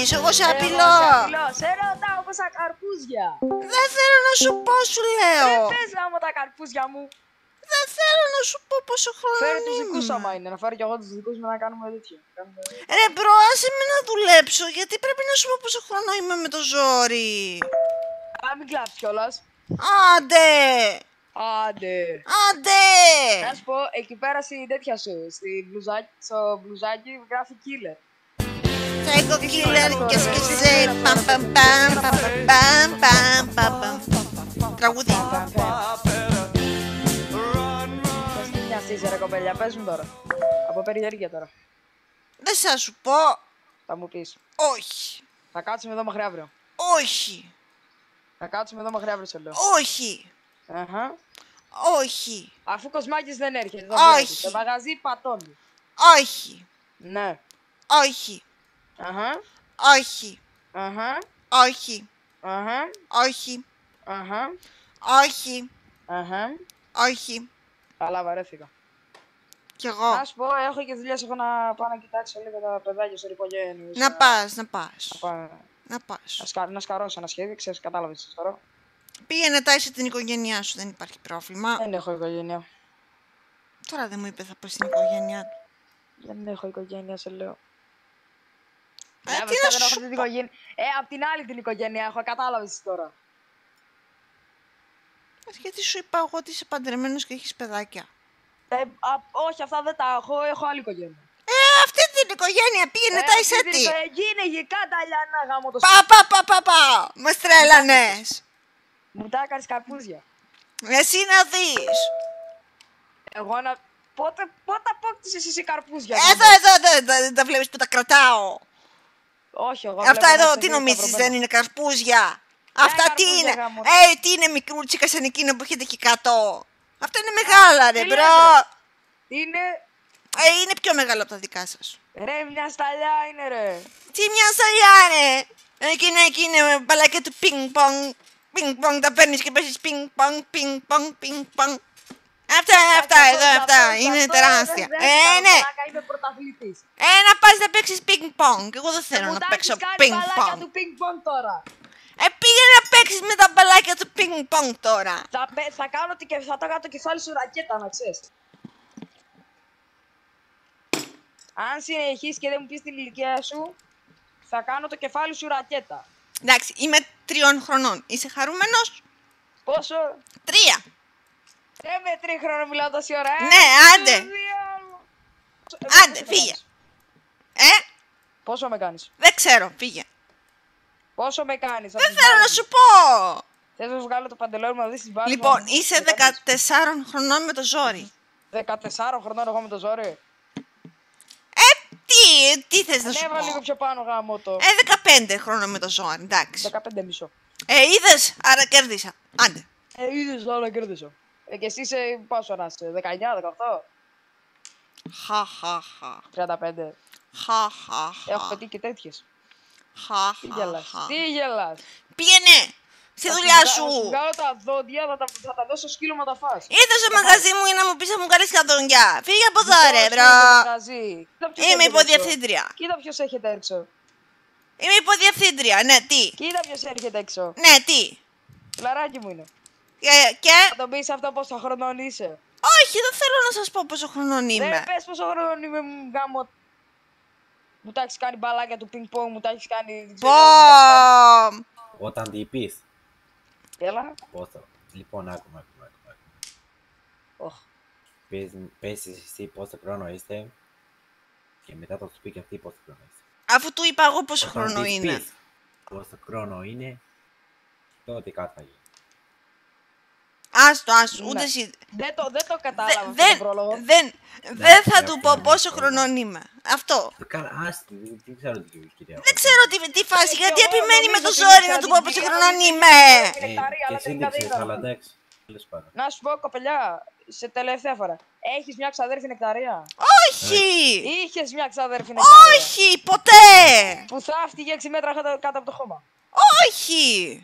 κάνεις, εγώ σε απειλώ. Σε ρωτάω πόσα καρπούζια. Δεν θέλω να σου πω, σου λέω. Πες γάμο τα καρπούζια μου. Δεν θέλω να σου πω πόσο χρόνο Φέρε τους είμαι. δικούς άμα είναι, να φέρω κι εγώ τους δικούς μου να κάνουμε τέτοιο. Ρε μπρο, άσε με να δουλέψω, γιατί πρέπει να σου πω πόσο χρόνο είμαι με το ζόρι. Α, μην κλάψεις κιόλας. Άντε. Άντε. Άντε. Να σου πω, εκεί πέρα στη τέτοια σου, στο μπλουζάκι γράφει killer. Psycho killer και σκεσέ. Παμ παμ παμ παμ παμ παμ. Τραγούδι. Πες τι μοιάζεις ρε κοπέλια, πες μου τώρα. Από περιέργεια τώρα. Δεν θα σου πω. Θα μου πεις. Όχι. Θα κάτσουμε εδώ μέχρι αύριο. Όχι. Θα κάτσουμε εδώ μέχρι αύριο σε λέω. Όχι. Αχα. Όχι. Αφού Κοσμάκης δεν έρχεται. Όχι. Το μαγαζί πατώνει. Όχι. Ναι. Όχι. Αχα. Όχι. Αχα. Όχι. Αχα. Όχι. Αχα. Όχι. Αχα. Όχι. Καλά, βαρέθηκα. Κι εγώ. Να σου πω, έχω και δουλειές, έχω να πάω να κοιτάξω λίγο τα παιδάκια στο οικογένειο. Να πας, να πας. Να πας. Να σκαρώσω ένα σχέδιο, ξέρεις, κατάλαβες τώρα. Πήγαινε τάισε την οικογένειά σου, δεν υπάρχει πρόβλημα. Δεν έχω οικογένεια. Τώρα δεν μου είπε θα πας στην οικογένειά του. Δεν έχω οικογένεια, σε λέω. Τι να σου την οικογένεια. Απ' την άλλη την οικογένεια έχω, κατάλαβες τώρα. Γιατί σου είπα εγώ ότι είσαι παντρεμένος και έχεις παιδάκια. Όχι, αυτά δεν τα έχω, έχω άλλη οικογένεια. Αυτή την οικογένεια πήγαινε τάισε τη. Εκεί είναι γικά τα λιανά γάμο το Πα. Μας τρέλανες. Μου τα έκανες καρπούζια. Εσύ να δεις. Εγώ να... Πότε απόκτησες εσύ καρπούζια. Εδώ τα βλέπεις που τα κρατάω. Όχι, εγώ Αυτά εδώ τι νομίζεις, δεν είναι καρπούζια. Αυτά τι είναι. Τι είναι μικρούτσικα σαν εκείνο που έχετε εκεί κάτω. Αυτά είναι μεγάλα ρε μπρο. Είναι... Είναι πιο μεγάλο από τα δικά σας. Ρε, μια σταλιά είναι ρε. Τι μια σταλιά είναι. Εκεί είναι μπαλάκια του πινγκ-πονγκ. Πινγκ-πονγκ τα παίρνεις και παίζεις πινγκ-πονγκ, πινγκ-πονγκ, πινγκ-πονγκ. Αυτά είναι τεράστια. Ναι. Είμαι πρωταθλητής. Να πας να παίξεις πινγκ-πονγκ. Εγώ δεν θέλω να παίξω πινγκ-πονγκ. Μπαλάκια του πινγκ-πονγκ τώρα. Πήγαινε να παίξεις με τα μπαλάκια του πινγκ-πονγκ τώρα. Θα κάνω το κεφάλι σου ρακέτα, να ξέρεις. Αν συνεχίσεις και δεν μου πεις την ηλικία σου, θα κάνω το κεφάλι σου ρακέτα. Εντάξει, είμαι 3 χρονών. Είσαι χαρούμενος? Πόσο? 3. Με 3 χρόνια μιλάω τόση ώρα, Ναι, άντε. Άντε, φύγε. Πόσο με κάνεις? Δεν ξέρω, φύγε. Πόσο με κάνεις? Δεν θέλω να σου πω. Θες να βγάλω το παντελόνι μου να δεις τις μπάλες? Λοιπόν, είσαι 14 χρονών με το ζόρι. 14 χρονών εγώ με το ζόρι. Τι θες να σου Ανέβα πω? λίγο πιο πάνω γάμο το. 15 χρονών με το ζόρι, εντάξει. 15 μισό. Είδες, άρα κέρδισα. Άντε. Είδες, όλα κέρδισα. Και εσύ είσαι πόσο να είσαι, 19, 18? Χαχαχα. 35. Χαχαχα. Έχω πετύχει και τέτοιες. Τι γελάς? Χαχαχα. Τι γελάς? Πήγαινε στη δουλειά σου. Θα σου βγάλω τα δόντια, θα τα δώσω σκύλο να τα φας. Ήρθες στο μαγαζί μου για να μου πεις να μου κάνεις καδόνια. Φύγε από εδώ ρε μπρο. Είμαι υποδιευθύντρια. Κοίτα ποιος έρχεται έξω. Είμαι υποδιευθύντρια, ναι, τι. Κοίτα ποιος έρχεται έξω. Ναι, τι. Λαράκι μου είναι. Και. Θα τον πεις αυτό πόσο χρονών είσαι. Όχι, δεν θέλω να σας πω πόσο χρονών είμαι. Δεν πες πόσο χρονών είμαι, μου γάμο. Μου τα έχεις κάνει μπαλάκια του πινκ πονγκ, μου τα έχεις κάνει. Όταν τι πεις. Έλα. Πόσο. Λοιπόν, άκουμε. Οχ. Πες εσύ πόσο χρόνο είστε και μετά θα σου πει και αυτή πόσο χρόνο είστε. Αφού του είπα εγώ πόσο Όταν χρόνο της είναι. πεις πόσο χρόνο είναι, τότε κάτι θα γίνει. Άστο, Ναι. ούτε εσύ. Δεν το κατάλαβα αυτό το πρόλογο. Δεν θα του πω πόσο χρονών είμαι. Αυτό. Καλά, άστι, δεν ξέρω τι κυρία. Δεν ξέρω τι φάση, και γιατί εγώ επιμένει με νομίζω το ότι ζόρι είναι να του πω πόσο σαν χρονών την- είμαι. Και εσύ δείξες, αλλά εντάξει. Τέλος πάντων. Να σου πω, κοπελιά, σε τελευταία φορά. Έχεις μια ξαδέρφη νεκταρία? Όχι! Είχες μια ξαδέρφη νεκταρία? Όχι, ποτέ! Που θαύτηκε 6 μέτρα κάτω από το χώμα. Όχι!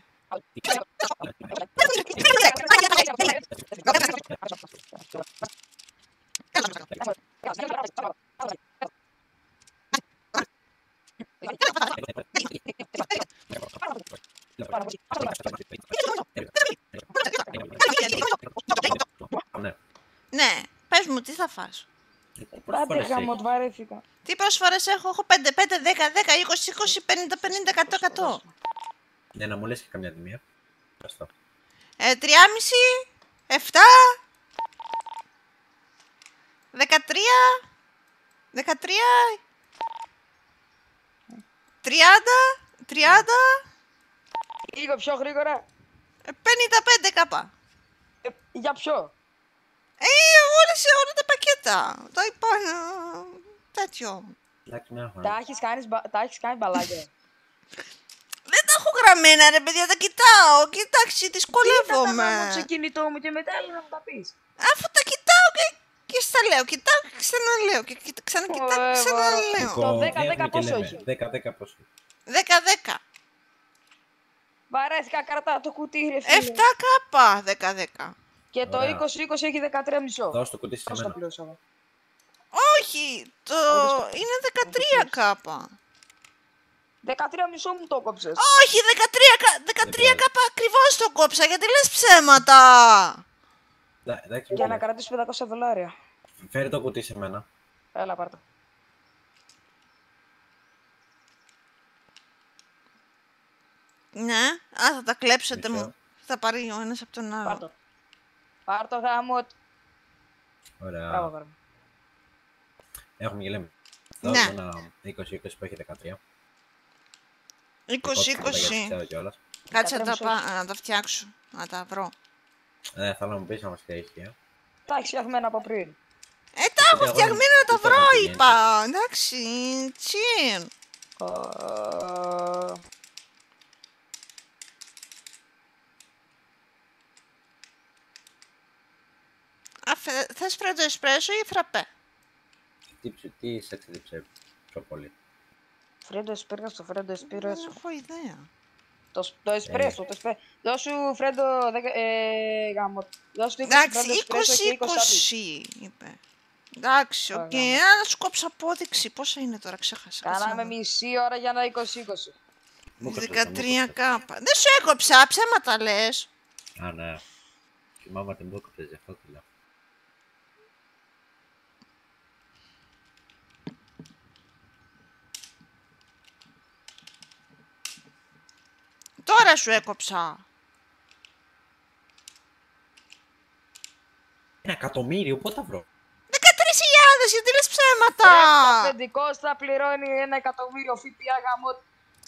τι θα φας? Άντε γάμο, βαρέθηκα. Τι πρόσφορες έχω? Έχω 5, 5, 10, 10, 20, 20, 50, 50, 100, 100. Ναι, να μου λες και καμιά τιμή. Ευχαριστώ. 3,5, 7, 13, 13, 30, 30, Λίγο πιο γρήγορα. 55 κάπα. Για ποιο? Όλα τα πακέτα. Το υπάνω. Τέτοιο. Εντάξει, μια χαρά. Τα έχεις κάνει μπαλάκια. Δεν τα έχω γραμμένα ρε παιδιά, τα κοιτάω. Κοιτάξτε, δυσκολεύομαι. Στο κινητό μου και μετά έλεγα να μου τα πεις. Αφού τα κοιτάω και στα λέω. Κοιτάω και ξαναλέω. Και ξανακοιτάω και ξαναλέω. Το 10-10 πόσο έχει? 10-10 πόσο. 10-10. Βαρέθηκα, κρατάω το κουτί ρε φίλε. 7 κάπα. 10-10. Και το 20-20 Ωραία. έχει 13,5. Δώσ' το κουτί σε Πώς το μένα. πλούσαμε? Όχι, είναι 13 κάπα. 13,5 μου το κόψες. Όχι, 13 κάπα ακριβώς το κόψα, γιατί λες ψέματα. Εντάξει, Για να κρατήσεις $500. φέρε το κουτί σε μένα. Έλα πάρ' το. Ναι, θα τα κλέψετε Μισό. μου. Θα πάρει ο ένας από τον Πάρ' άλλο. το. Πάρ' το γάμο. Ωραία. Μπράβο, πάρ' μου. Έχουμε και λέμε. Ναι. Δώσ' μου ένα 20-20 που έχει 13. 20-20. Κιόλας. Κάτσε 13,5. να τα φτιάξω, να τα βρω. Θέλω να μου πεις να μας χρειάζεται. Τα έχεις φτιαγμένα από πριν. Τα έχω εγώ φτιαγμένα να τα δεν βρω, έχω είπα. Εντάξει, τσιν. Θες φρέντο εσπρέσο ή φραπέ? Τι σε εξελίψε πιο πολύ. Φρέντο εσπρέσο, φρέντο Δεν εσπρέσο. έχω ιδέα. Το εσπρέσο, το εσπρέσο. Δώσου φρέντο γάμο. Δώσου 20 Εντάξει, φρέντο εσπρέσο και 20 σάπι. 20 είπε. Εντάξει, οκ. Ωραία. Να σου κόψω απόδειξη. Πόσα είναι τώρα, ξέχασα. Κάναμε μισή ώρα για ένα 20-20. Μου έκοψες, 13 κάπα. Δεν σου έκοψα, ψέματα λες. Α, ναι. Θυμάμαι ότι μου έκοψες, γι' αυτό το λέω. Τώρα σου έκοψα. 1.000.000, πού τα βρω. 13.000, γιατί λες ψέματα. Το αφεντικό θα πληρώνει 1.000.000 ΦΠΑ γάμο.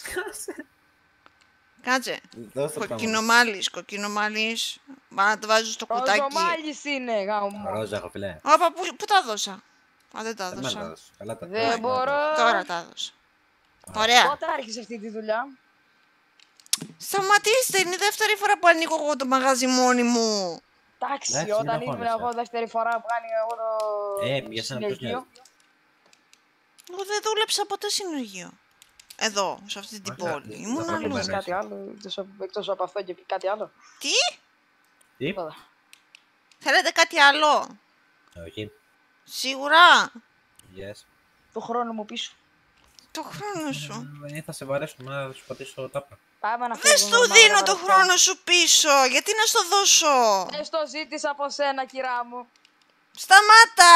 Κάτσε. Δώσ' το Κοκκινομάλης. Μα να το βάζω στο κουτάκι. Ροζομάλης είναι γάμο. Ρόζα έχω φιλέ. Όπα, πού τα δώσα. Α, δεν τα Δεν δώσα. τα δώσω. Καλά τα Δεν μπορώ. Τώρα τα δώσα. Ωραία. Πότε άρχισε αυτή τη δουλειά? Σταματήστε, είναι η δεύτερη φορά που ανοίγω εγώ το μαγαζί μόνη μου. Εντάξει, Εντάξει, όταν μην ήμουν αγχώνεσαι. εγώ δεύτερη φορά που κάνει εγώ το για σένα πώς συνεργείο. νοιάζει. Εγώ δεν δούλεψα ποτέ συνεργείο. Εδώ, σε αυτή την Ωραία, πόλη. δεν Ήμουν θα αλλού. πούμε. Έχεις κάτι άλλο, εκτός από αυτό και κάτι άλλο? Τι, Τι, Τίποτα. θέλετε κάτι άλλο. όχι. Σίγουρα. Yes. Το χρόνο μου πίσω. Το χρόνο σου. Θα σε βαρέσουμε να σου πατήσω τάπα. Πάμε να Δεν φύγουμε. σου δίνω το χρόνο σου πίσω. Γιατί να στο δώσω. Δεν το ζήτησα από σένα, κυρά μου. Σταμάτα.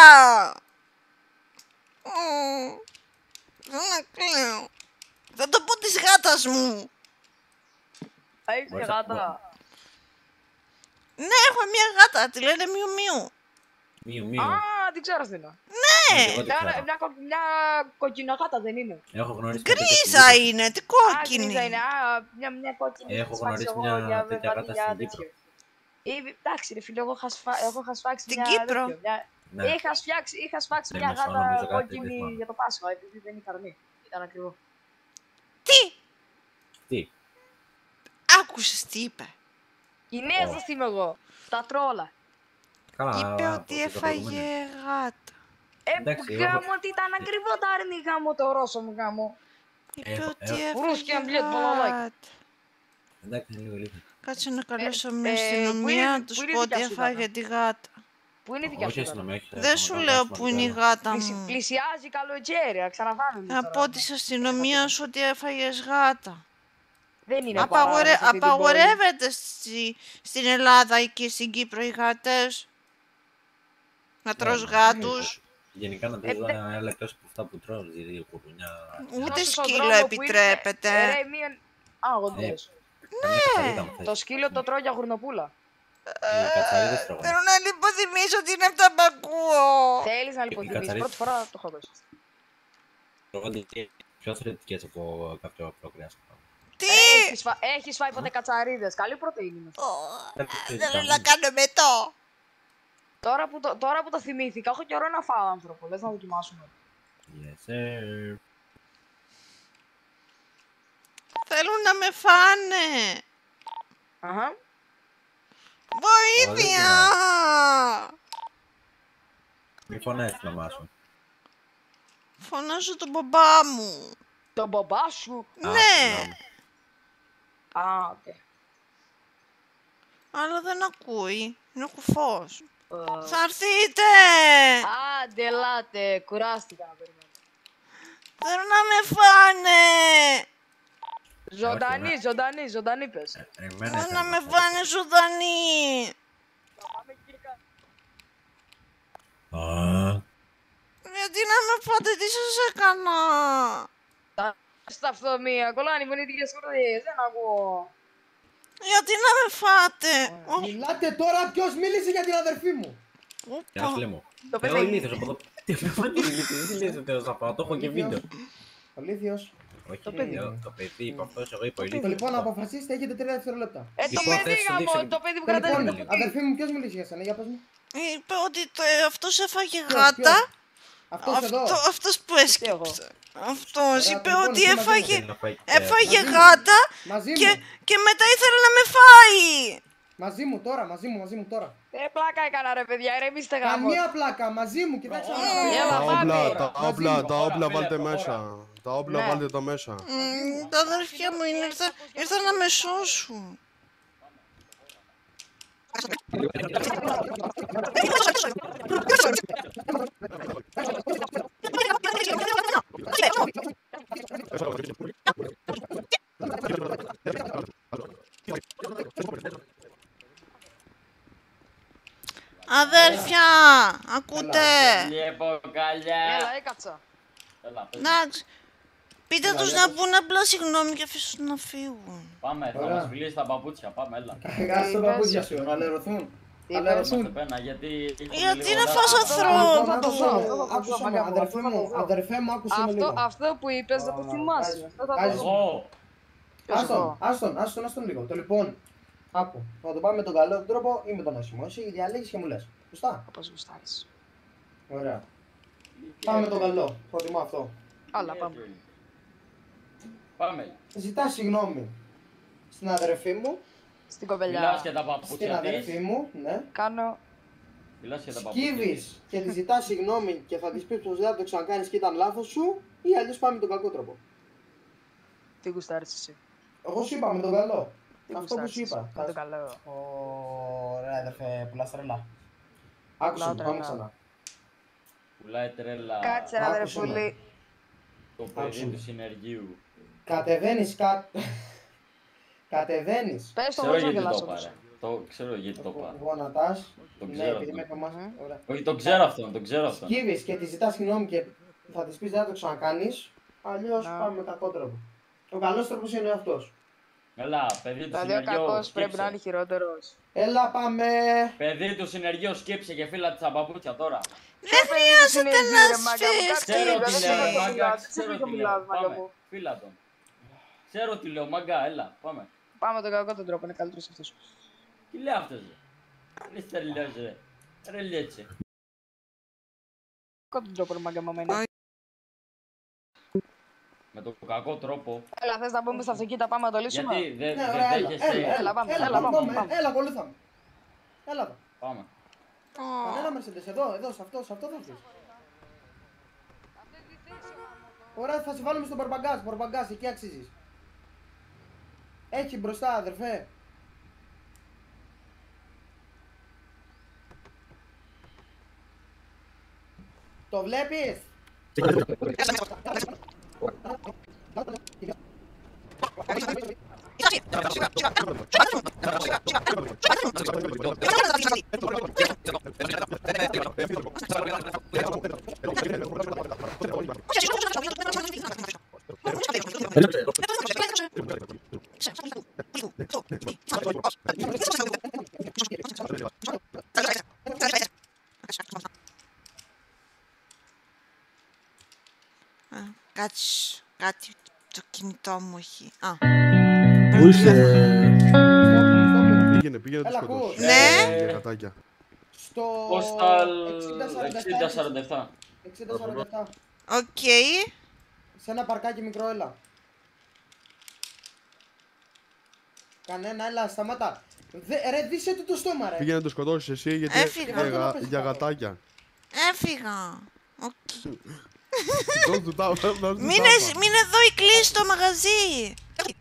Δεν να κλαίω. Θα το πω της γάτας μου. Έχεις Μπορείς γάτα. Ναι, έχω μια γάτα. Τη λένε Μιου Μιου. Μίου. Α, την ξέρω αυτή είναι. Ναι. Εγώ τι ξέρω. Μια κοκκινογάτα δεν είναι. Έχω γνωρίσει Γκρίζα είναι. Τι Α, κόκκινη. γκρίζα είναι. Α, μια κόκκινη. Έχω σφάξω γνωρίσει εγώ μια για τέτοια βαδί, γάτα για στην τέτοιο. Κύπρο. Εντάξει ρε φίλε, εγώ είχα σφάξει Στην μια Κύπρο. τέτοιο, Ναι. είχα σφάξει Δεν μια μισό, γάτα νομίζω κάτι κόκκινη θυμάμαι. για το Πάσχα, επειδή δεν είχα αρνή. Ήταν ακριβό. Τι. Τι. Άκουσες τι είπε. Κινέζος είμαι εγώ. Τα τρόλα. Καλά. Είπε από ότι το προηγούμενο. έφαγε γάτα. Εντάξει, εγώ- Γάμο ότι ήταν ακριβό τα αρνή γάμο το ρώσο μου γάμο. Είπε ότι Ρούσκι έφαγε αμπλιέτ, μπαλαλάκι. γάτα. Εντάξει, είναι λίγο λίγο. Κάτσε να καλέσω μια πού αστυνομία είναι- να τους πού είναι πω η ότι δικιά σου έφαγε γάτα? τη γάτα. Πού είναι η δικιά Όχι, σου γάτα? αστυνομία, όχι. Δεν σου λέω που είναι η γάτα μου. Πλησιάζει καλοκαίρι, να ξαναφάμε εμείς Να τώρα. πω της αστυνομίας ότι έφαγες γάτα. Δεν είναι παράνομο σε αυτή την πόλη. Απαγορεύεται στην Ελλάδα και στην Κύπρο οι γάτες. Να τρως γάτους. Γενικά να τρως ένα άλλα εκτός από αυτά που τρως, δηλαδή κουρουνιά. Ούτε σκύλο επιτρέπεται. Εγώ δεν τρως. Ναι. Το σκύλο το τρώω για γουρνοπούλα. Θέλω να λιποθυμίσω ότι είναι αυτά που ακούω. Θέλεις να λιποθυμίσεις, πρώτη φορά το έχω δώσει. Πιο θρεπτικές από κάποιο προκριάστημα. Τι! Έχεις φάει ποτέ κατσαρίδες, καλή πρωτεΐνη είναι. Θέλω να κάνω μετό. Τώρα που το θυμήθηκα, έχω καιρό να φάω άνθρωπο, λες να δοκιμάσουμε. Yes, sir. Θέλουν να με φάνε. Αχα. Βοήθεια! Μη φωνάζεις τη μαμά σου. Φωνάζω τον μπαμπά μου. Τον μπαμπά σου. Ναι. Α, οκ. Αλλά δεν ακούει. Είναι κουφός. Θα έρθείτε! Άντε, ελάτε, κουράστηκα να περιμένω. Θέλω να με φάνε! Ζωντανή πες. Θέλω να με φάνε ζωντανή! Γιατί να με φάτε, τι σας έκανα? Στα αυτομία, κολλάνει φωνητικές κορδιές, δεν ακούω. Γιατί να με φάτε? Μιλάτε τώρα, ποιος μίλησε για την αδερφή μου? Γεια σου, Λέμο. Το Θεό παιδί. ηλίθιος από εδώ. Τι ηλίθιος ο Θεός από εδώ, το έχω και βίντεο. Αλήθιος. Όχι, Το παιδί. το παιδί είπε αυτός, εγώ είπα Το ηλίθιος. λοιπόν, αποφασίστε, έχετε 3 δευτερόλεπτα. Το Λοιπόν, παιδί θες να γαμώ, δείξω- το παιδί που κρατάει Λοιπόν, το κουτί. αδερφή μου, ποιος μίλησε για σένα, για πες μου. Είπε ότι αυτός έφαγε γάτα. Αυτός εδώ. Αυτός που έσκυψε. Αυτός Ωραία, είπε λοιπόν, ότι εσύ έφαγε Μαζί μου. γάτα Μαζί μου, και μετά ήθελε να με φάει. μαζί μου τώρα, μαζί μου τώρα. Πλάκα έκανα ρε παιδιά, ηρεμήστε γάμο. Καμία πλάκα, μαζί μου, κοιτάξτε. Έλα, πάμε. Τα όπλα βάλτε Ωραία. μέσα. Τα όπλα Ναι. βάλτε τα μέσα. Τα αδέρφια μου ήρθαν να με σώσουν. Αδέρφια, ακούτε? Έλα, έκατσα. Εντάξει, πείτε τους να πούν απλά συγγνώμη και αφήσουν να φύγουν. Πάμε, θα Ωραία. μας φιλήσει τα παπούτσια, πάμε, έλα. Κάτσε τα παπούτσια σου, να λερωθούν. Τι Να είπες? λερωθούν. Πένα, γιατί... Γιατί να φας ανθρώπου? Άκουσα με, αδερφέ μου, άκουσε με λίγο. Αυτό που είπες δεν το θυμάσαι. Αυτό θα Κάζεις. το Εγώ, Άστον λίγο. Το λοιπόν, άκου, θα το πάμε με τον καλό τρόπο ή με τον άσχημο. Εσύ διαλέγεις και μου λες. Σωστά. όπως γουστάρεις. Ωραία. Πάμε με τον καλό. Προτιμώ αυτό. Άλλα, πάμε. πάμε. Ζητά συγγνώμη στην αδερφή μου, Στην Μιλάς κοπελιά. και τα στην παπούτσια αδερφή της. μου, ναι. Κάνω. Μιλάς και τα παπούτσια της. Σκύβεις και τη ζητά συγγνώμη και θα τη πει πως δεν θα το ξανακάνεις και ήταν λάθος σου, ή αλλιώς πάμε με τον κακό τρόπο. Τι γουστάρεις εσύ. Εγώ σου είπα με τον καλό. Τι Αυτό που γουστάρεις σου εσύ. είπα. Με το καλό. Ωραία, αδερφέ, πουλάς τρελά. Άκουσε με, Πουλάω πάμε τρελά. ξανά. Πουλάει τρέλα Κάτσε ρε άκουσε με. αδερφούλη. το παιδί του συνεργείου. Κατεβαίνεις Κατεβαίνεις. Πες το Ξέρω εγώ να γιατί το γελάσω. πάρε. Το ξέρω γιατί το πάρε. Γονατάς. Το Ναι, ξέρω επειδή αυτό. με κομμάτια. Ωραία. Όχι, το ξέρω αυτόν, το ξέρω αυτόν. Σκύβεις και τη ζητάς συγγνώμη και θα της πεις δεν θα το ξανακάνεις, αλλιώς Να. πάμε με κακό τρόπο. Ο καλός τρόπος είναι αυτός. Έλα, παιδί του Δηλαδή ο συνεργείου, κακός πρέπει να είναι σκύψε. χειρότερος. Έλα πάμε. Παιδί του συνεργείου, σκύψε και φύλλα τα παπούτσια τώρα. Δεν χρειάζεται να σφίσεις. Ξέρω τι δεν λέω, ξέρω τι μάγκα, μιλάς, ξέρω δεν τι ξέρω τι λέω. μιλάς, μάγκα Πάμε, μου. φύλλα τον. Ξέρω τι λέω, μάγκα, έλα, πάμε. Πάμε τον κακό τον τρόπο, είναι καλύτερος αυτός. Τι λέει αυτός, ρε. Ρε στερλιός, ρε. Ρε λιέτσε. Κακό τον τρόπο, ρε μάγκα μου, εμένα. Με τον κακό τρόπο. Έλα, θες να μπούμε στα αυτοκίνητα, πάμε να το λύσουμε. Γιατί δεν Ναι, ωραία, έλα, δέχεσαι. Έλα, πάμε, έλα, έλα, πάμε, πάμε, πάμε. έλα, ακολούθαμε. Έλα εδώ. Πάμε. Κανένα Mercedes, εδώ, σε αυτό θα έρθεις. Ωραία, θα σε βάλουμε στο μπορμπαγκάζ, εκεί αξίζεις. Έχει μπροστά, αδερφέ. Το βλέπεις? Κάτσε. Κάτι το κινητό μου έχει. Α. Πού είσαι? Stop. Πήγαινε Έλα, το ακούς. σκοτώσεις. Ναι. Για γατάκια. Στο Postal 60-47. 60-47. 60-47. Οκ. Σε ένα παρκάκι μικρό, έλα. Κανένα, έλα, σταμάτα. Ρε, δύσε του το στόμα, ρε. Πήγαινε να το σκοτώσεις εσύ γιατί Έφυγα. για γατάκια. Έφυγα. Οκ. Δώσ' του τάπα. Μην εδώ η κλείσει στο μαγαζί.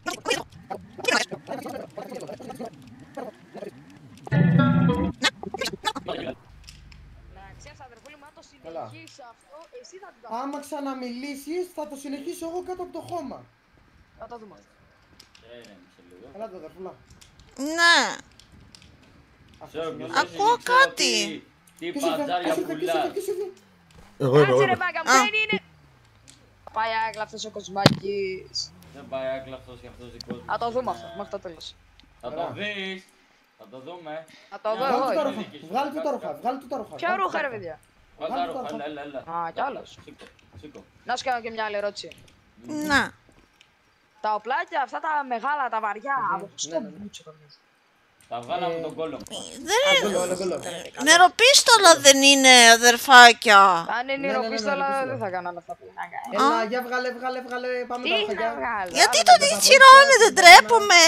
Να ξέρεις αδερφούλη μου, αν το Καλά. συνεχίσεις αυτό, εσύ θα την κάνεις. Άμα ξαναμιλήσεις, θα το συνεχίσω εγώ κάτω από το χώμα. Θα το δούμε. Έλα το αδερφούλα. Ναι. Ξέρω ποιος Ακούω είσαι, ξέρω κάτι. Τι παντζάρια πουλάς. Εγώ είμαι, Κάτσε εγώ ρε είμαι. μάγκα μου, Α. δεν είναι. Πάει άγκλα αυτός ο Κοσμάκης. Δεν πάει άκλα αυτός και αυτός δικός μου. Θα το δούμε αυτό, μέχρι το τέλος. Θα το δεις. Θα το δούμε. Θα το δω Βγάλ' του τα εγώ. ρούχα, βγάλ' του τα ρούχα, βγάλ' του τα ρούχα. Ποια ρούχα ρε παιδιά. Βάλ' τα ρούχα, έλα. Α, κι άλλος. Σήκω, σήκω. Να σου κάνω και μια άλλη ερώτηση. Να. Τα οπλάκια αυτά τα μεγάλα, τα βαριά, από πού ναι, στο ναι. μπούτσο το βγάζεις. Τα βγάλαμε τον κόλλο μου. Δεν Γκολ, είναι. γκολ. Νεροπίστολα δεν είναι, αδερφάκια. Αν είναι Ναι, ναι, ναι, νεροπίστολα ναι, δεν θα κάνω όλα αυτά που είναι. Έλα, για βγάλε, πάμε Τι τα να ρούχα. βγάλω. Γιατί άλλο το δεν θα τσιρώνει, δεν τρέπομαι.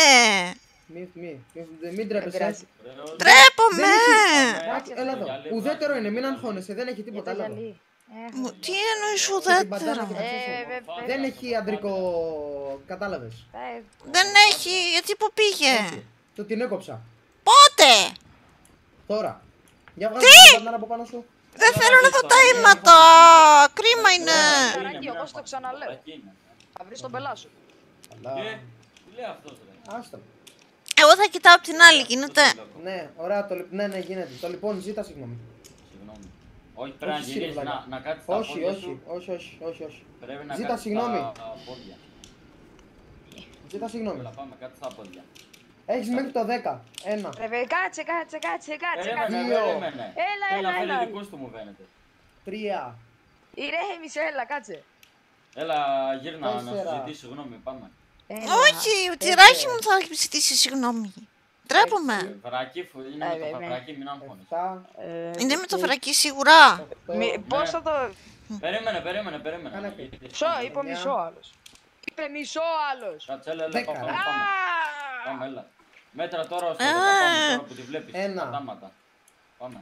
Μην τρέπεσαι. πειράζει. Τρέπομαι. Εντάξει, έλα εδώ. Ουδέτερο είναι, μην αγχώνεσαι, δεν έχει Για τίποτα το άλλο. γυαλί. Τι εννοείς Την μπαντάνα ουδέτερο. και τα αξέσουαρα. Δεν έχει αντρικό. Κατάλαβες. Δεν έχει, γιατί που πήγε. Του την έκοψα. Πότε. Τώρα. Για βγάλε την μπαντάνα από πάνω σου. Δεν θέλω να δω τα αίματα. Κρίμα είναι. Καράκι, εγώ σου το ξαναλέω. Θα βρεις τον πελά σου. Αλλά. Τι λέει αυτός ρε. Άστα. Εγώ θα κοιτάω από την άλλη, γίνεται. Ναι, ωραία, ναι, γίνεται. Το λοιπόν, ζήτα συγγνώμη. Συγγνώμη. Όχι, πρέπει να Όχι, γυρίσεις, σύλλογα. να κάτσεις τα Όχι, πόδια όχι, σου. όχι. Πρέπει να Ζήτα κάτσεις συγγνώμη. τα πόδια. Ζήτα συγγνώμη. Έλα, πάμε, κάτσε τα πόδια. Έχεις μέχρι το 10. Ένα. Ρε, κάτσε. Περίμενε, Δύο. περίμενε. Έλα, Θέλει να έλα, φέρει έλα. δικούς του μου φαίνεται. 3. Ηρέμησε, έλα, κάτσε. Έλα, γύρνα να σου Τέσσερα. ζητήσει συγγνώμη, πάμε. Όχι, ο τυράκι μου θα ζητήσει συγγνώμη. Τρέπομαι. Βρακί, είναι με το ναι. φρακί, μην αγχώνεις. 7. Είναι με το φρακί σίγουρα. Πώς θα το... Περίμενε. Κάνε να πει. γυρίσεις. Μισό, είπε μισό άλλος. Είπε μισό άλλος. Κάτσε, έλα, Δέκα. πάμε, έλα. Μέτρα τώρα ώστε να πάμε τώρα που τη βλέπεις. Ένα. Κατάματα. Πάμε.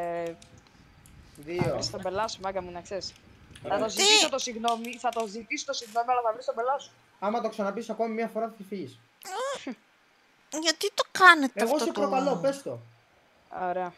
2. Βρεις τον πελά σου, μάγκα μου, να ξέρεις. Ωραία. Θα το ζητήσω το συγγνώμη, αλλά θα βρεις τον πελά σου. Άμα το ξαναπείς ακόμη μια φορά θα φύγεις. Γιατί το κάνετε Εγώ αυτό σε το. προκαλώ, πες το. Ωραία.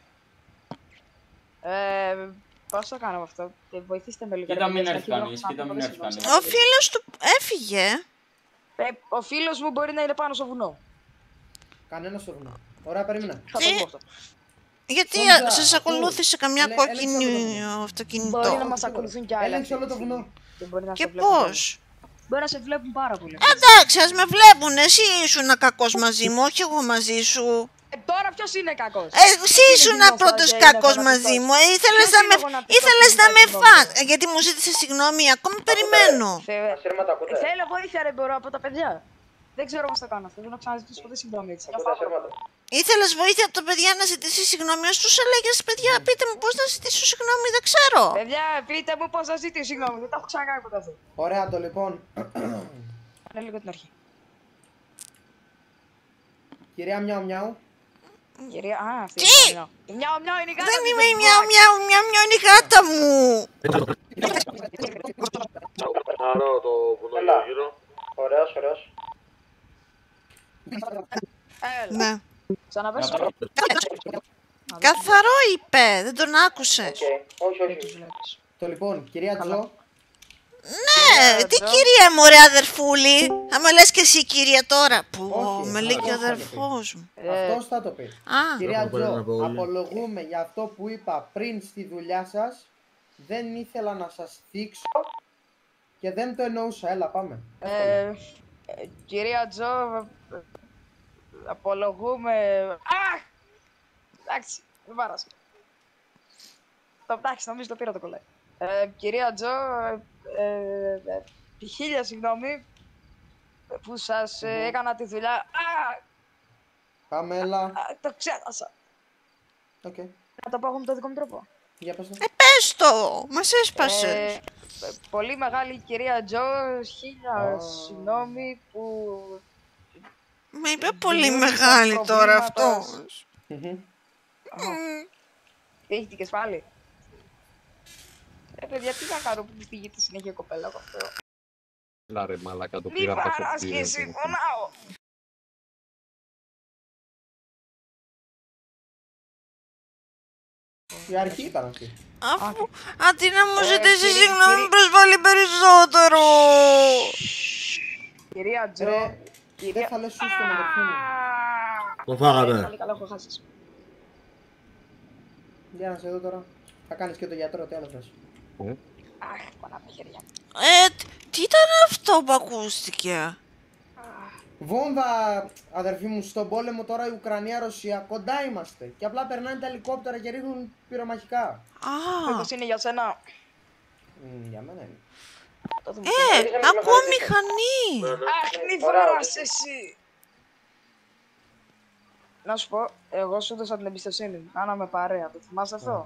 Πώς το κάνω αυτό, βοηθήστε με λίγο. Κοίτα, ρε, μην παιδιά, έρθει στα κανείς, χείλη κοίτα, μου, μην θα έρθει βρω κανείς. συγγνώμη. Ο φίλος του έφυγε. Ο φίλος μου μπορεί να είναι πάνω στο βουνό. Κανένα στο βουνό. Ωραία, περίμενε. Θα το Τι? πω αυτό. Γιατί Σόντζα, σας ακολούθησε καμιά Έλεξε κόκκινη όλο το Μπορεί να αυτοκίνητο. μας ακολουθούν κι άλλοι. Έλεγξε όλο το βουνό. Και μπορεί να Και σε βλέπουν κι άλλοι. πώς. Μπορεί να σε βλέπουν πάρα πολύ. Εντάξει, ας με βλέπουν. Εσύ ήσουν κακός μαζί μου, όχι εγώ μαζί σου. Τώρα ποιος είναι κακός. Εσύ ήσουν κοινός πρώτος και είναι κακός φανατικός. μαζί μου. Ήθελες Ποιος να είναι με, γονατικός ήθελες και να ζητάει με συγγνώμη. φας. Γιατί μου ζήτησε συγγνώμη, ακόμη περιμένω. Αστέρματα ακούτε. Θέλω βοήθεια ρε μπορώ από τα παιδιά. Δεν ξέρω πώς το κάνω αυτό. Δεν έχω ξαναζητήσει ποτέ συγγνώμη έτσι. Ήθελες βοήθεια από τα παιδιά να ζητήσεις συγγνώμη. Ας τους έλεγες, παιδιά, πείτε μου πώς να ζητήσω συγγνώμη, δεν ξέρω. Παιδιά, πείτε μου πώς θα ζητήσω συγγνώμη. Δεν τα έχω ξανακάνει ποτέ αυτό. Ωραία, το λοιπόν. Πάνε λίγο την αρχή. Κυρία Μιάου Μιάου. Κυρία, αυτή Τι? είναι η Μιάου. Η Μιάου Μιάου είναι η γάτα Δεν της, είμαι η δεν μιαου μιαου μιαου μιαου, είναι η γάτα μου. Άρα το βουνό Έλα. γύρω. Ωραίος. Έλα, Ναι. ξαναπες. Καθαρό είπε, δεν τον άκουσες. Δεν τους βλέπεις. Το λοιπόν, κυρία Τζο. Ναι, τι κυρία μου, ρε αδερφούλη. Άμα λες και εσύ κυρία τώρα. Που Όχι, με λέει και ο όχι, αδερφός μου. Αυτός θα το πει. Α, Κυρία Έχω πάρει ένα Τζο, πολύ. απολογούμε για αυτό που είπα πριν στη δουλειά σας. Δεν ήθελα να σας θίξω και δεν το εννοούσα. Έλα, πάμε. Κυρία Τζο, απολογούμε. Αχ! Εντάξει, δεν πάρασε. Εντάξει, νομίζω το πήρα το κολλάει. Κυρία Τζο, 1000 συγγνώμη που σας έκανα τη δουλειά. Πάμε, έλα. Το ξέχασα. Οκ. Να το πω εγώ με τον δικό μου τρόπο. Για πες το. Πες το, μας έσπασες. Πολύ μεγάλη κυρία Τζο, 1000 συγγνώμη που... Με είπε πολύ δημιούργησα μεγάλη τώρα προβλήματα. αυτός. Έχετε πάλι. Παιδιά, τι να κάνω που πηγαίνει συνέχεια η κοπέλα από αυτό. Έλα ρε μαλάκα, το Μη πήρα από παράς το και εσύ, πονάω. Η αρχή ήταν αυτή. Αφού αντί να μου ζητήσει κύριε- συγγνώμη κύριε- προσβάλλει περισσότερο. Κυρία Τζο, Ρε, δεν θα λες σου στον αδερφή μου. Το φάγατε. Πολύ καλά, έχω χάσει. Για να σε δω τώρα. Θα κάνεις και το γιατρό, τι άλλο θες. Αχ, πονά τα χέρια. Τι ήταν αυτό που ακούστηκε? Βόμβα, αδερφή μου, στον πόλεμο τώρα η Ουκρανία-Ρωσία, κοντά είμαστε. Και απλά περνάνε τα ελικόπτερα και ρίχνουν πυρομαχικά. Α, Μήπως είναι για σένα. Για μένα είναι. Το δούμε. ακούω μηχανή. Αχ, μη βάρας εσύ. Να σου πω, εγώ σου έδωσα την εμπιστοσύνη μου. Κάναμε παρέα. Το θυμάσαι αυτό?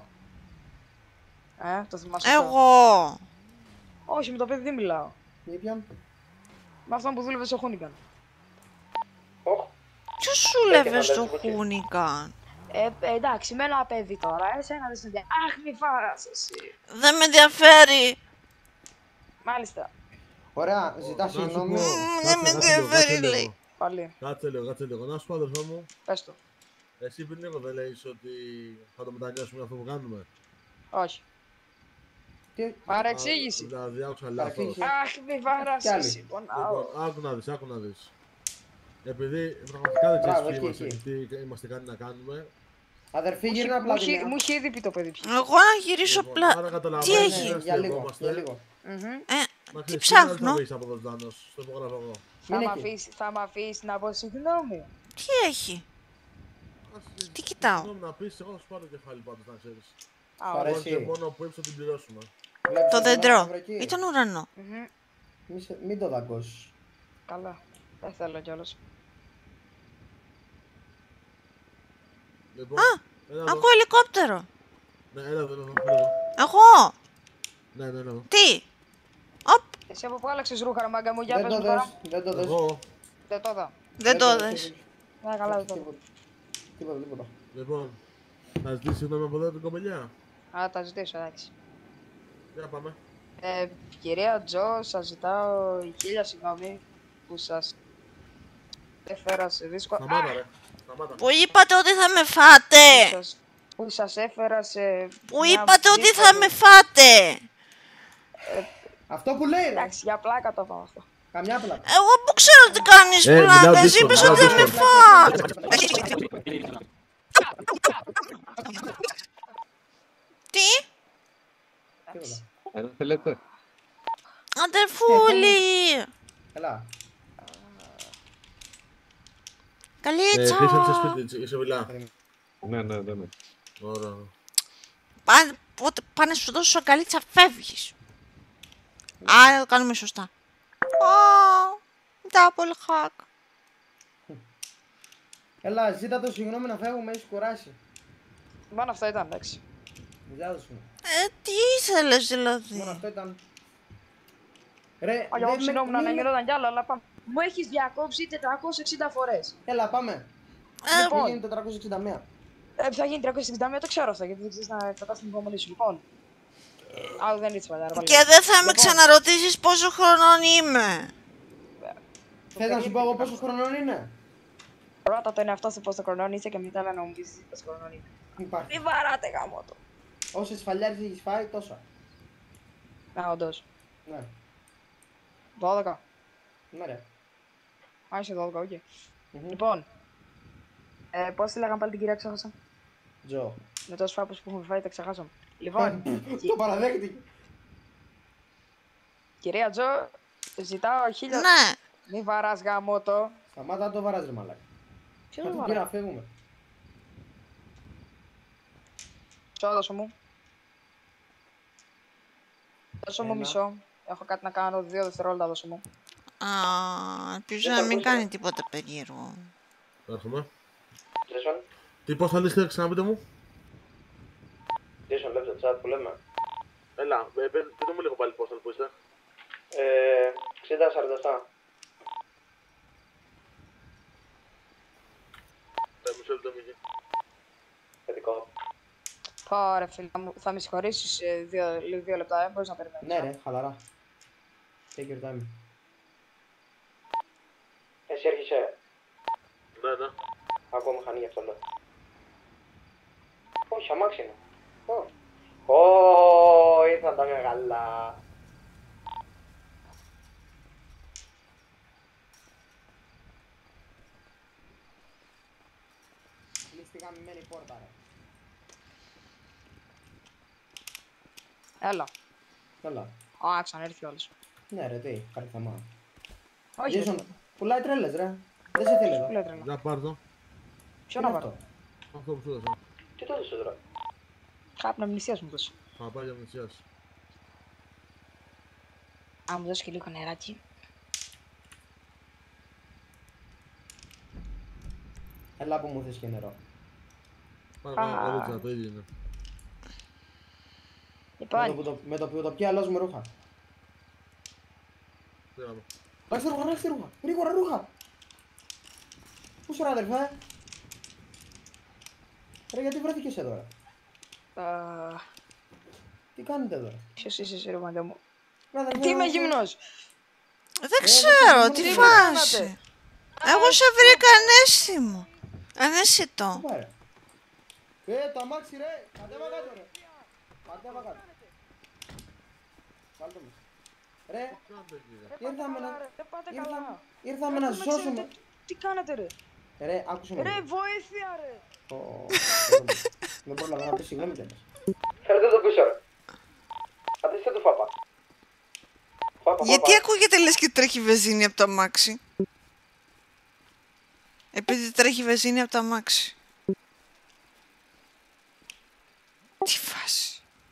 Το θυμάσαι αυτό? Εγώ. Όχι, με το παιδί δεν μιλάω. Για ποιον? Με αυτόν που δούλευε στο Χούνιγκαν. Ποιος σούλευε στο Χούνικαν? Εντάξει, με ένα παιδί τώρα. Εσένα δεν σε ενδιαφέρει. Αχ, μη βάρας εσύ. Δεν με ενδιαφέρει. Μάλιστα. Ωραία, ζητά συγγνώμη. Δεν με ενδιαφέρει, λέει. Πάλι. Κάτσε λίγο. Να σου πω αδερφέ μου, Πες το. εσύ πριν λίγο δεν λέεις ότι θα το μετανιώσουμε αυτό που κάνουμε. Όχι. Τι, Παρεξήγηση. Δηλαδή άκουσα λάθος. Παρεξήγηση. Αχ, μη βάρας Κι άλλη. εσύ. Πονάω. Λοιπόν, άκου να δεις. Επειδή πραγματικά δεν Μπράβο, ξέρεις εκεί, τι είμαστε κάτι να κάνουμε. αδερφή, γύρνα απλά τη Μου μία. είχε ήδη πει το παιδί ποιο. Εγώ να γυρίσω Λοιπόν, πλά... άρα Τι καταλαβαίνεις, έχει? είμαστε Για λίγο, είμαστε. για λίγο. Μέχρι τι σήμερα ψάχνω? δεν θα βρεις από τον Ζάνος, στο υπογράφω εγώ. Θα μ' αφήσει να πω συγγνώμη. Τι έχει? Τι κοιτάω? Συγγνώμη να πεις, εγώ θα σου πάρω το κεφάλι πάντως να ξέρεις. Α, Σ' ωραία. αρέσει. Και μόνο που έψω την πληρώσουμε. Βλέπεις Το το δέντρο μαύρο εκεί? ή τον ουρανό? Μην το δαγκώσεις. Καλά. Δεν θέλω κιόλας. Λοιπόν, έλα εδώ. Ακούω ελικόπτερο. Ναι, έλα εδώ. Εγώ. Ναι, εδώ. Τι? Οπ, Εσύ από πού άλλαξες ρούχα, ρε μάγκα μου, για Δεν πες το μου δες, τώρα. δεν το δες. Εγώ, Δεν το είδα. δεν το δες. Ναι, καλά, δεν το είδα. Τίποτα. λοιπόν, να ζητήσεις συγγνώμη από εδώ την κοπελιά. Α, τα ζητήσω, εντάξει. Για πάμε. Κυρία Τζο, σας ζητάω 1000 συγγνώμη που σας έφερα σε δύσκολα... Σταμάτα ρε. Σταμάτα. Που είπατε ότι θα με φάτε. Που σας έφερα σε... Που μια είπατε ότι θα δύσκολη- με φάτε. Αυτό που λέει ρε. Εντάξει, για πλάκα το είπαμε αυτό. Καμιά πλάκα. Εγώ που ξέρω τι κάνεις μιλάω πλάκες. δύσκολα, Είπες μιλάω ότι θα με δύσκολα. φάτε. Τι? Τίποτα. Δεν θέλετε. Αδερφούλη. Έλα. Καλίτσα. Κλείσαν σε σπίτι, είσαι βιλά. Ναι. Ωραία. Πάνε σου δώσω καλίτσα, φεύγεις. Άρα το κάνουμε σωστά. Double hack. Έλα, ζήτα το συγγνώμη να φεύγω, με έχεις κουράσει. Μόνο αυτό ήταν, εντάξει. Ζητά το συγγνώμη. Τι ήθελες Μόνο δηλαδή? αυτό ήταν. Ρε, Εγώ δεν ψινόμουν με- να μη- γινόταν κι άλλο, αλλά πάμε. Μου έχεις διακόψει 460 φορές. Έλα, πάμε. Λοιπόν. Πήγαινε 461. Θα γίνει 361, το ξέρω αυτό, γιατί δεν ξέρεις να κρατάς την υπομονή σου. Λοιπόν. Α, δεν ήρθε παλιά, ρε, Και δεν θα με Λοιπόν. ξαναρωτήσεις πόσο χρονών είμαι. Θες να σου πω εγώ πόσο χρονών είναι? Ρώτα τον εαυτό σου πόσο χρονών είσαι και μετά να μου πεις πόσο χρονών είναι. Υπάρχει. Μη βαράτε γάμο το. Όσες φαλιάρες έχεις φάει, τόσα. Α, όντως. Ναι, 12. ναι ρε. Α, είσαι 12, οκ. Μμμ. Λοιπόν. Πώς τη λέγαμε πάλι την κυρία, ξέχασα. Τζο. Με τόσους φάπους που έχουμε φάει, τα ξεχάσαμε. Λοιπόν, Το παραδέχτηκε. κυρία Τζο, ζητάω 1000. Ναι. Μη βαράς γάμο το. Σταμάτα να το βαράς ρε μαλάκα. Ποιο Θα δεν του πει να βαρά. φεύγουμε. Μισό, δώσω μου. Δώσω μου Ένα. μισό. Έχω κάτι να κάνω 2 δευτερόλεπτα, δώσε μου. Α, ελπίζω να μην κάνει τίποτα περίεργο. Έρχομαι. Τι πώς θα λύσετε, ξαναπείτε μου. Jason, βλέπεις το chat που λέμε. Έλα, πείτε μου λίγο πάλι πώς θα που είστε. 60-47. Μισό λεπτό, Μίκη. Θετικό. Πω ρε φίλε, θα με συγχωρήσεις 2 λεπτά, μπορείς να περιμένεις. Ναι, ρε, χαλαρά. Take your time. Εσύ έρχεσαι. Ναι, ναι. Ακούω μηχανή για αυτό, ναι. Όχι, αμάξι είναι. Ω, ήρθαν τα μεγάλα. Κλείς τη γαμημένη πόρτα, ρε. Έλα. Έλα. Α, ξανέρθει όλος. Ναι, ρε, τι, κάτι θεμά. Όχι, Jason, πουλάει τρέλες, ρε. Δεν σε θέλει εδώ. λέει τρελά. Για πάρ' το. Ποιο Τι να είναι πάρω. Αυτό που σου έδωσα. Τι το έδωσε τώρα. Κάπου να μνησίας μου δώσει. Θα πάει για μισιάς. Α, μου δώσει και λίγο νεράκι. Έλα που μου θες και νερό. Πάρε μια καλούτσα, το ίδιο είναι. Λοιπόν, Με το που το πιει αλλάζουμε ρούχα. Πήραμε. Αλλάξτε ρούχα, αλλάξτε ρούχα. Γρήγορα ρούχα. Πού είσαι ρε αδερφέ. Ρε γιατί βρέθηκες εδώ ρε. Τι κάνετε εδώ ρε. ποιος είσαι εσύ ρε μαντά μου. Ρε, αδερφέ, Τι είμαι ρε, γυμνός. Δεν ξέρω, τι τι φάση. κάνατε? Εγώ σε βρήκα ανέστημο. Ανέσιτο. Πού πάει ρε. Το αμάξι ρε. Κατέβα κάτω ρε. Κατέβα κάτω. Βάλτε μου. Ρε, ήρθαμε να σώσουμε. Τι κάνετε ρε. Ρε, άκουσε με. Ρε, βοήθεια ρε. Δεν πρόλαβα να πει συγγνώμη τέλος. Φέρετε το πίσω, ρε. Αντίστε του φάπα. Γιατί ακούγεται λες και τρέχει βενζίνη από το αμάξι. Επειδή τρέχει βενζίνη από το αμάξι. Τι φάση.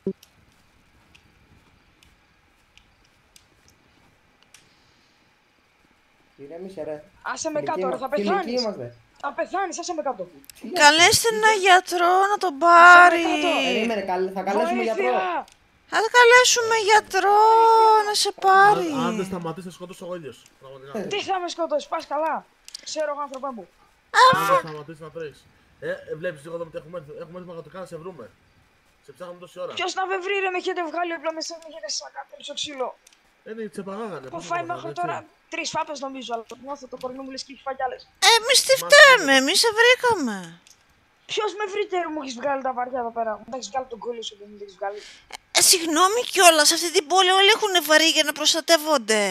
Ηρέμησε ρε. Άσε με κάτω ρε, θα πεθάνεις. Θα πεθάνεις, άσε με κάτω. Καλέστε ένα γιατρό να τον πάρει. Περίμενε, θα καλέσουμε γιατρό. Βοήθεια. Θα καλέσουμε γιατρό να σε πάρει. Αν δεν σταματήσει, θα σκοτώσω ο ίδιος. Πραγματικά. Τι θα με σκοτώσεις, πας καλά. Ξέρω εγώ άνθρωπέ μου. Αν δεν σταματήσει να τρέχεις. Βλέπεις λίγο εδώ ότι έχουμε έρθει μαγατικά να σε βρούμε. Σε ψάχνουμε τόση ώρα. Ποιος να με βρει ρε, με έχετε βγάλει όπλα μέσα, με έχετε σακάτελ στο ξύλο. Ναι, τσεπαγάγανε. Έχω φάει μέχρι τώρα 3 φάπες νομίζω, αλλά το νιώθω το κορμί μου λες και έχει φάει κι άλλες. Εμείς τι φταίμε, εμείς σε βρήκαμε. Ποιος με βρήκε ρε, μου έχεις βγάλει τα βαριά εδώ πέρα. Μου τα έχεις βγάλει τον κόλλο σου, δεν μου τα έχεις βγάλει. Συγγνώμη κιόλας, σε αυτή την πόλη όλοι έχουν βαρύ για να προστατεύονται.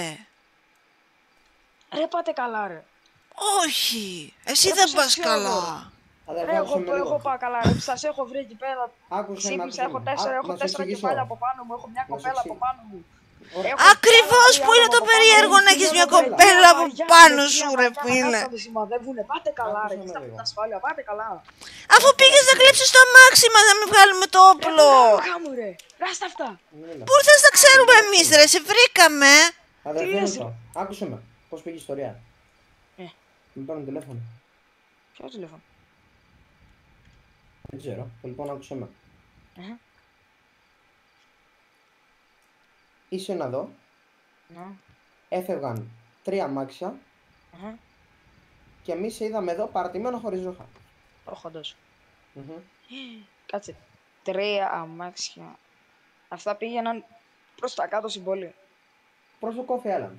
Ρε, πάτε καλά ρε. Όχι, εσύ Ρε, δεν που πας σας ξέρω καλά. τώρα. Ρε, εγώ πάω καλά ρε, σας έχω βρει εκεί πέρα. Ξύπνησα, έχω 4 κεφάλια από πάνω μου, έχω μια κοπέλα από πάνω μου. Ακριβώς που είναι το περίεργο να έχεις μια κοπέλα από πάνω σου ρε φίλε. Πάτε καλά ρε, είστε από την ασφάλεια, πάτε καλά. Αφού πήγες να κλέψεις το αμάξι μας να μην βγάλουμε το όπλο. Κάμου ρε, ράστα αυτά. Πού ήρθες να ξέρουμε εμείς ρε, σε βρήκαμε. Αδερφέ μου, άκουσε με. Πώς πήγε η ιστορία. Μου παίρνουν τηλέφωνο. Ποιο τηλέφωνο. Δεν ξέρω, λοιπόν άκουσε με. Είσαι να δω. Έφευγαν 3 αμάξια. Και εμείς σε είδαμε εδώ παρατημένο χωρίς ρούχα. Όχοντος. Κάτσε. 3 αμάξια. Αυτά πήγαιναν προς τα κάτω στην πόλη. Προς το Coffee Island.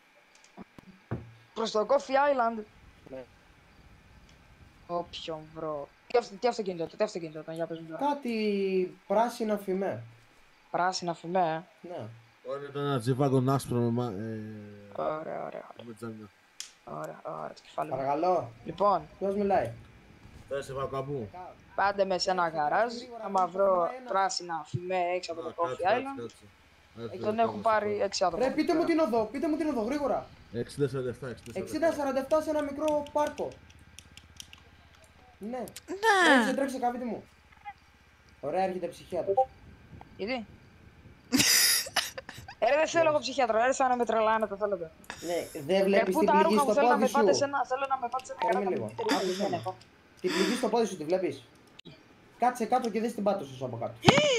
Προς το Coffee Island. Ναι. Όποιον βρω. Τι αυτοκίνητο ήταν, για πες μου τώρα. Κάτι πράσινα φημέ. Πράσινα φημέ, Ναι. Ήταν ένα τζιβάγκον άσπρο με Ωραία. τζάμια. Ωραία, το κεφάλι μου. Παρακαλώ. Λοιπόν, Ποιος μιλάει. Σε πάω κάπου. πάντε με σε ένα γαράζ. Άμα βρω πράσινα φημέ έξω από το Coffee Island. Τον έχουν πάρει 6 άτομα. Ρε πείτε μου την οδό, γρήγορα. 60-47. 60-47 σε ένα μικρό πάρκο. Ναι. Τρέξε καβίτι μου. Ωραία, έρχεται ψυχία του. Γιατί? Δεν θέλω εγώ ψυχίατρο, έρθα να με τρελάνετε, θέλετε. Ναι, δεν βλέπεις Πού την τα πληγή ρούχα μου, στο θέλω να πόδι με σου. πάτε σε ένα, θέλω να με πάτε σε ένα Περίμενε κανάλι. λίγο. Άκουσε με. Την πληγή στο πόδι σου τη βλέπεις. Κάτσε κάτω και δες την πάτωση σου από κάτω.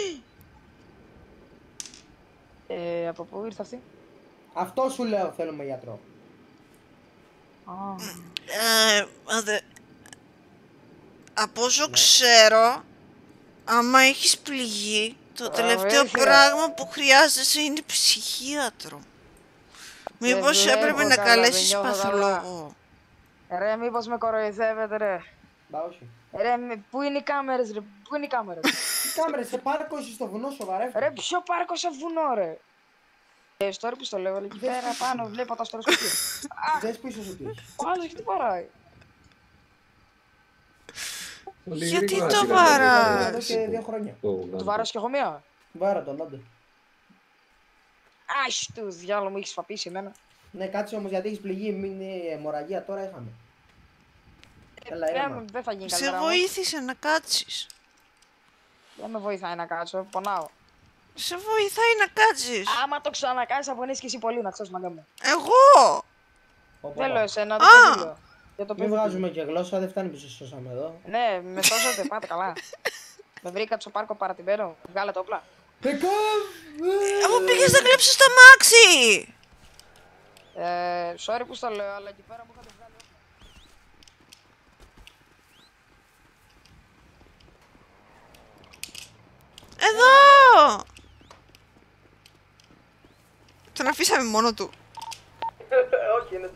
Από πού ήρθε αυτή? Αυτό σου λέω, θέλουμε γιατρό. Από όσο ξέρω, άμα έχεις πληγή, το τελευταίο πράγμα που χρειάζεσαι είναι ψυχίατρο. Μήπως έπρεπε να καλέσεις παθολόγο. Ρε, μήπως με κοροϊδεύετε, ρε. Μπα, όχι. Ρε, πού είναι οι κάμερες, ρε, πού είναι οι κάμερες? Τι κάμερες, σε πάρκο είσαι στο βουνό, σοβαρεύτε. Ρε, ποιο πάρκο σε βουνό, ρε. Story που στο λέω, εκεί πέρα πάνω βλέπω τα στροσκοπία. Δες πίσω σου τι έχει. Ο άλλος έχει τι παράει. Γιατί το Εδώ παράς? και 2 χρόνια. Του βάρος και εγώ μία. Βάρα τον, άντε. Άσ, του διάλογο μου έχεις φαπίσει εμένα. Ναι, κάτσε όμως γιατί έχεις πληγή, μην είναι αιμορραγία, τώρα είχαμε. Έλα, ήρεμα. Δεν θα γίνει Σε καλύτερα. βοήθησε να κάτσεις. Δεν με βοηθάει να κάτσω, πονάω. Σε βοηθάει να κάτσεις. Άμα το ξανακάνεις θα πονείς και εσύ πολύ, να ξέρεις, μαγκά μου. Εγώ! Δεν λέω εσένα, το Α! παιδί λέω. Για το Μην παιδί. βγάζουμε και γλώσσα, δεν φτάνει που σε σώσαμε εδώ. Ναι, με σώσατε, πάτε καλά. Με βρήκατε στο πάρκο παρατημένο, βγάλε το όπλα. Αφού πήγες να κλέψεις το αμάξι! Sorry που στο λέω, αλλά εκεί πέρα μου είχατε βγάλει όπλα. Εδώ! Τον αφήσαμε μόνο του. Όχι, είναι...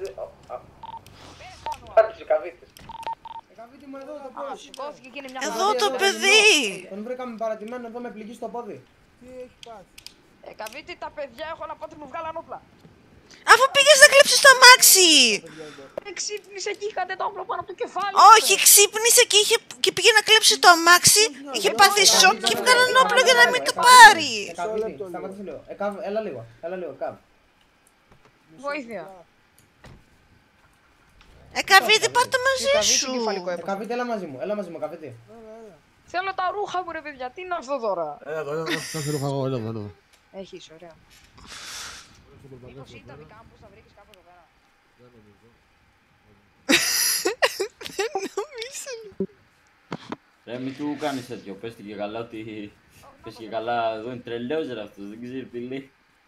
Άρχισε καβίτης. Καβίτη μου εδώ το Α, πόδι. σηκώθηκε και είναι μια Εδώ χαρά. το παιδί! Τον βρήκαμε παρατημένο εδώ με πληγή στο πόδι. Καβίτη, τα παιδιά έχω να πω ότι μου βγάλαν όπλα. Αφού πήγες να κλέψεις το αμάξι! Ξύπνησε και είχατε το όπλο πάνω από το κεφάλι. Όχι, ξύπνησε και πήγε να κλέψει το αμάξι, είχε πάθει σοκ και βγάλαν όπλο για να μην το πάρει. Καβίτη, σταμάτησε λίγο. Έλα λίγο, Καβ. Βοήθεια. Καβίτη, πάρ' το μαζί Καβίτη, σου. κεφαλικό έπαθα. Καβίτη, έλα μαζί μου, Καβίτη. Θέλω τα ρούχα μου, ρε παιδιά, τι είναι αυτό τώρα. Έλα εδώ, κάτσε ρούχα εγώ, έλα εδώ. Έχεις, ωραία. Μήπως είναι τα δικά μου που θα βρήκες κάπου εδώ πέρα. Δεν νομίζω. Ρε μη του κάνεις τέτοιο, πες του και καλά ότι... Πες και καλά, εδώ είναι τρελός ρε αυτός, δεν ξέρει τι λέει.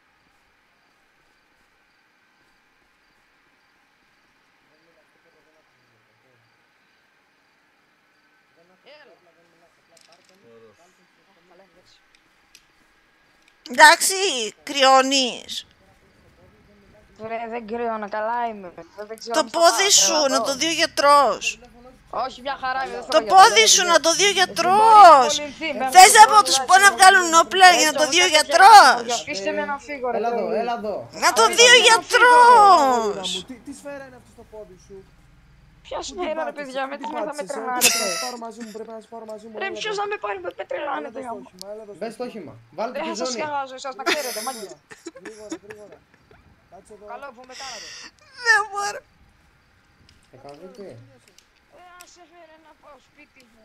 Εντάξει, κρυώνεις. Ρε, δεν κρύωνα, καλά είμαι. Δεν ξέρω Το αν θα πόδι πάω, σου θέλω να δω. το δει ο γιατρός. Όχι, μια χαρά είμαι, δεν Το θέλω γιατρό, πόδι δεν σου ξέρω. να το δει ο Μπορεί γιατρός. να μολυνθεί, μέχρι Θες το από πρώτο τους πω τουλάχιστον να βγάλουν όπλα για να το δει ο γιατρός. Αφήστε με να φύγω, ρε. Έλα εδώ, παιδί. έλα εδώ. Να το δει ο γιατρός. Τι σφαίρα είναι αυτή στο πόδι σου? Ποια σφαίρα, ρε παιδιά, με τι μέρα θα με τρελάνετε. Πάρω μαζί μου, πρέπει να σε πάρω μαζί μου. Ρε, ποιος να με πάρει, με τρελάνετε. γάμο. Μπες στο όχημα. Βάλτε Δεν τη θα σας ζώνη. σκιάζω εσάς, να ξέρετε, μάγκες. Γρήγορα. Κάτσε εδώ. Καλό που με κάνατε. Δεν μπορώ. Καβίτη. Άσε φέρε να πάω σπίτι μου.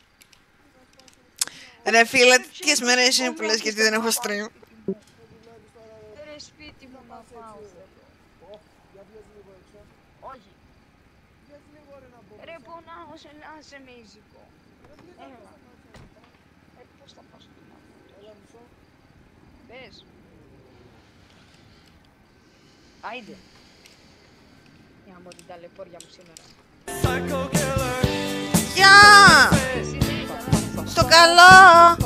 Ρε φίλε, τέτοιες μέρες είναι που λες γιατί δεν έχω stream. Ρε, σπίτι μου να πάω. Όχι. Ρε, πονάω σε λάσε με ήσυχο. Έλα. Πώς θα πάω στο μάτι. Πες. Άιντε. Για μου την ταλαιπώρια μου σήμερα. Γεια! Στο καλό!